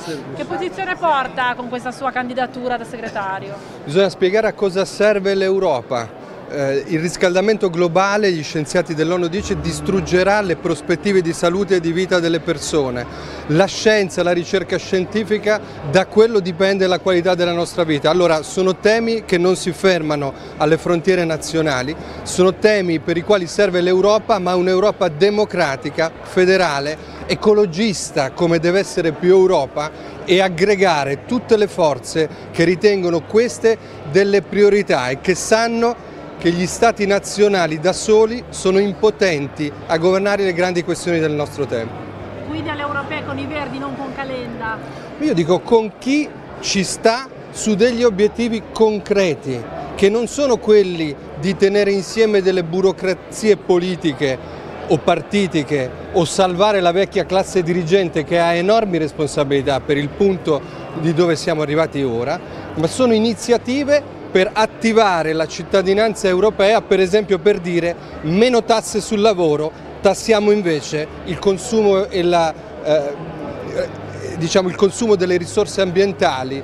Che posizione porta con questa sua candidatura da segretario? Bisogna spiegare a cosa serve l'Europa. Il riscaldamento globale, gli scienziati dell'ONU dicono, distruggerà le prospettive di salute e di vita delle persone. La scienza, la ricerca scientifica, da quello dipende la qualità della nostra vita. Allora sono temi che non si fermano alle frontiere nazionali, sono temi per i quali serve l'Europa, ma un'Europa democratica, federale, ecologista come deve essere più Europa, e aggregare tutte le forze che ritengono queste delle priorità e che sanno che gli stati nazionali da soli sono impotenti a governare le grandi questioni del nostro tempo. Quindi alle europee con i Verdi, non con Calenda? Io dico con chi ci sta su degli obiettivi concreti, che non sono quelli di tenere insieme delle burocrazie politiche o partitiche o salvare la vecchia classe dirigente che ha enormi responsabilità per il punto di dove siamo arrivati ora, ma sono iniziative per attivare la cittadinanza europea, per esempio per dire meno tasse sul lavoro, tassiamo invece il consumo e il consumo delle risorse ambientali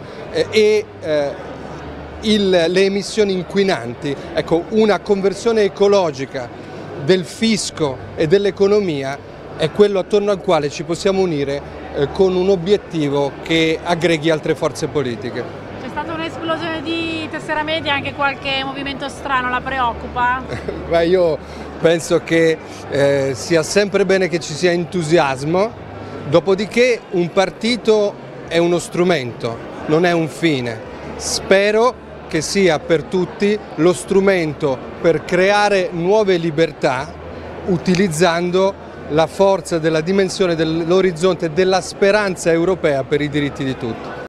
le emissioni inquinanti. Ecco, una conversione ecologica del fisco e dell'economia è quello attorno al quale ci possiamo unire con un obiettivo che aggreghi altre forze politiche. C'è stata un'esplosione di tessera media, anche qualche movimento strano la preoccupa? Beh, io penso che sia sempre bene che ci sia entusiasmo, dopodiché un partito è uno strumento, non è un fine. Spero che sia per tutti lo strumento per creare nuove libertà utilizzando la forza della dimensione dell'orizzonte della speranza europea per i diritti di tutti.